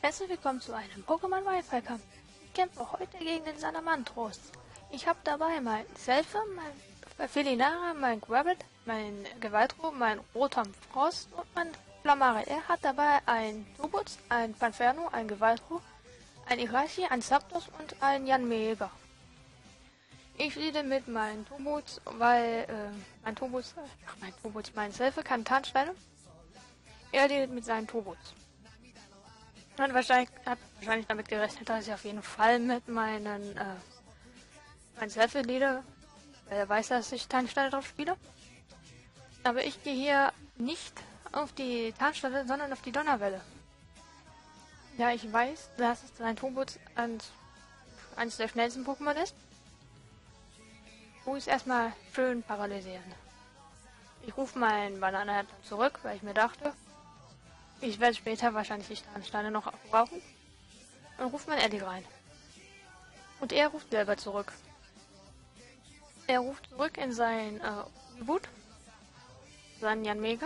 Herzlich willkommen zu einem Pokémon Wi-Fi-Kampf. Ich kämpfe heute gegen den Salamandros. Ich habe dabei mein Selfie, mein Felinara, mein Grabbit, mein Gewaltro, mein Rotom Frost und mein Flammare. Er hat dabei ein Tubutz, ein Panferno, ein Gewaltro, ein Irachi, ein Zapdos und ein Yanmega. Ich leade mit meinem Tubutz, weil mein Selfie kann Tarnsteine. Er leadet mit seinem Tubutz. Und hat wahrscheinlich damit gerechnet, dass ich auf jeden Fall mit mein Selfie leade, weil er weiß, dass ich Tarnsteine drauf spiele. Aber ich gehe hier nicht auf die Tarnsteine, sondern auf die Donnerwelle. Ja, ich weiß, dass sein Tubutz eines der schnellsten Pokémon ist. Muss ich erstmal schön paralysieren. Ich rufe meinen Banana zurück, weil ich mir dachte, ich werde später wahrscheinlich die Tarnsteine noch brauchen. Und ruft mein Eddie rein. Und er ruft selber zurück. Er ruft zurück in sein Reboot. Seinen Yanmega.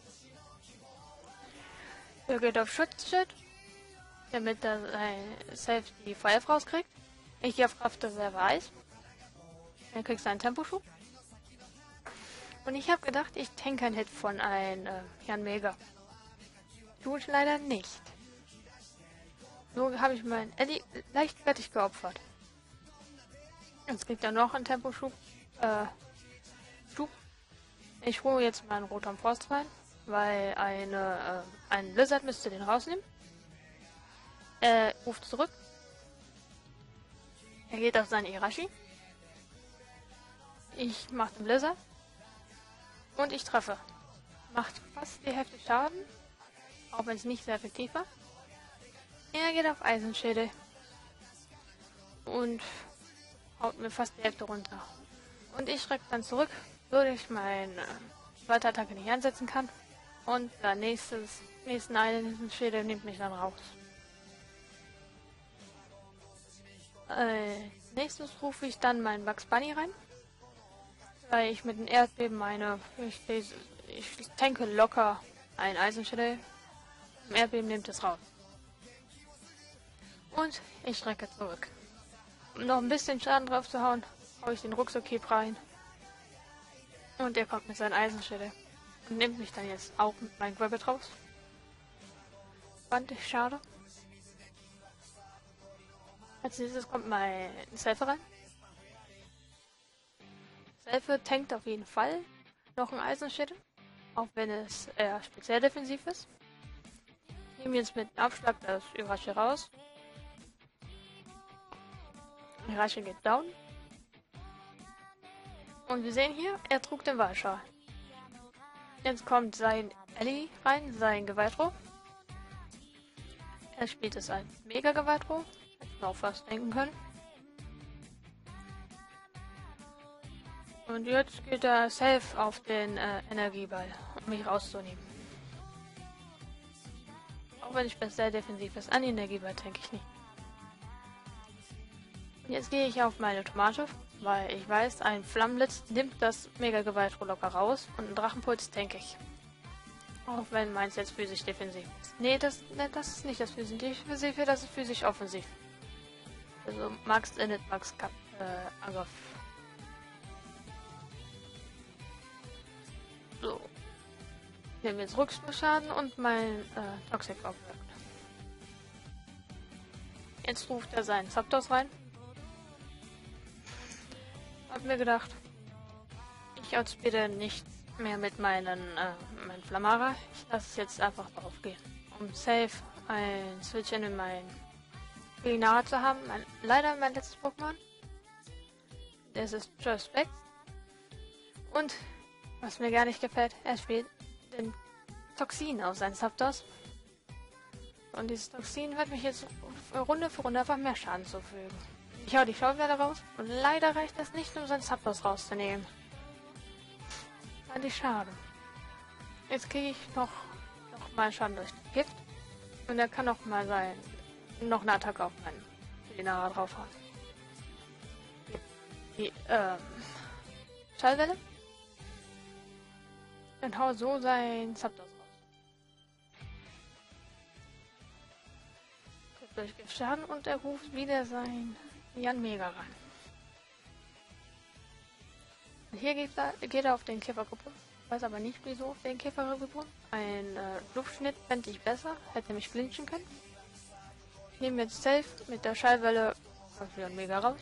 Er geht auf Schutzschild, damit er safe die Feuer rauskriegt. Ich gehe auf Kraftreserve Eis. Er kriegt seinen Temposchub. Und ich habe gedacht, ich tanke einen Hit von einem Yanmega. Tue ich leider nicht. So habe ich meinen Eddie leichtfertig geopfert. Jetzt kriegt er noch einen Temposchub. Ich hole jetzt meinen Rotom Frost rein, weil ein Lizard müsste den rausnehmen. Er ruft zurück. Er geht auf seinen Irachi. Ich mache den Blizzard. Und ich treffe. Macht fast die Hälfte Schaden. Auch wenn es nicht sehr effektiv war. Er geht auf Eisenschädel. Und haut mir fast die Hälfte runter. Und ich schrecke dann zurück, so dass ich meine zweite Attacke nicht einsetzen kann. Und der nächsten Eisenschädel nimmt mich dann raus. Nächstes rufe ich dann meinen Bugs Bunny rein. Weil ich mit dem Erdbeben ich tanke locker ein Eisenschädel. Im Erdbeben nimmt es raus. Und ich schrecke zurück. Um noch ein bisschen Schaden drauf zu hauen, haue ich den Rucksack-Kieb rein. Und er kommt mit seinem Eisenschädel. Und nimmt mich dann jetzt auch mit meinem Grabbit raus. Fand ich schade. Als nächstes kommt mein Selfie rein. Selfie tankt auf jeden Fall noch ein Eisenschädel. Auch wenn es eher speziell defensiv ist. Ich nehme jetzt mit Abschlag das Irachi raus. Irachi geht down. Und wir sehen hier, er trug den Wahlschal. Jetzt kommt sein Ellie rein, sein Gewaltro. Er spielt es ein Mega-Gewaltro. Hätte ich mir auch fast denken können. Und jetzt geht er safe auf den Energieball, um mich rauszunehmen. Auch wenn ich sehr defensiv ist, an die Energieball denke ich nicht. Und jetzt gehe ich auf meine Tomate, weil ich weiß, ein Flammenblitz nimmt das Mega-Gewaltro locker raus und ein Drachenpuls denke ich. Auch wenn meins jetzt physisch defensiv ist. Nee, das ist nicht das physisch defensive, das ist physisch offensiv. Also Max Init, Max Cup, Angriff. So. Ich nehme jetzt Rückstoßschaden und mein Toxic aufwirkt. Jetzt ruft er seinen Zapdos rein. Hab mir gedacht, ich outspeede nicht mehr mit mein Flammara. Ich lasse es jetzt einfach drauf gehen. Um safe ein Switch in mein Felinara zu haben. Leider mein letztes Pokémon. Das ist Respect. Und was mir gar nicht gefällt, er spielt den Toxin auf seinen Zapdos. Und dieses Toxin wird mich jetzt Runde für Runde einfach mehr Schaden zufügen. Ich hau die Schauwerte raus und leider reicht das nicht, um seinen Zapdos rauszunehmen. Fand ich schade. Jetzt kriege ich noch mal Schaden durch Gift. Und er kann noch mal noch eine Attacke auf meinen Felinara draufhauen. Die Schallwelle. Und hau so sein Zapdos raus. durch Schaden und er ruft wieder sein Jan Mega rein. Und hier geht er auf den Käfergruppe. Weiß aber nicht wieso auf den Käfergruppe. Ein Luftschnitt fände ich besser, hätte mich clinchen können. Ich nehme jetzt Safe mit der Schallwelle aus Jan Mega raus.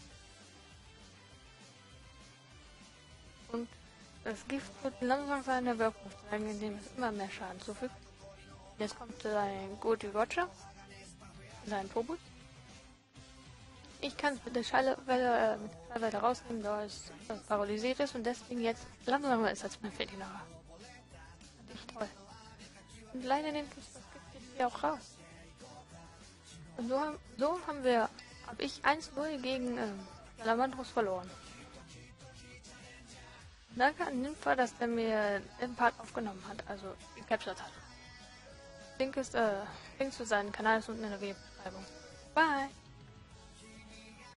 Und das Gift wird langsam seine Wirkung zeigen, indem es immer mehr Schaden zufügt. Jetzt kommt sein Goody Roger, sein Tobut. Ich kann es mit der Schallwelle rausnehmen, da es paralysiert ist und deswegen jetzt langsamer ist als mein Fetilarer. Nicht toll. Und leider nimmt es das Gift hier auch raus. Und so habe ich 1-0 gegen Salamandros verloren. Danke an Nympha, dass er mir den Part aufgenommen hat, also gecaptured hat. Link zu seinem Kanal ist unten in der Videobeschreibung. Bye!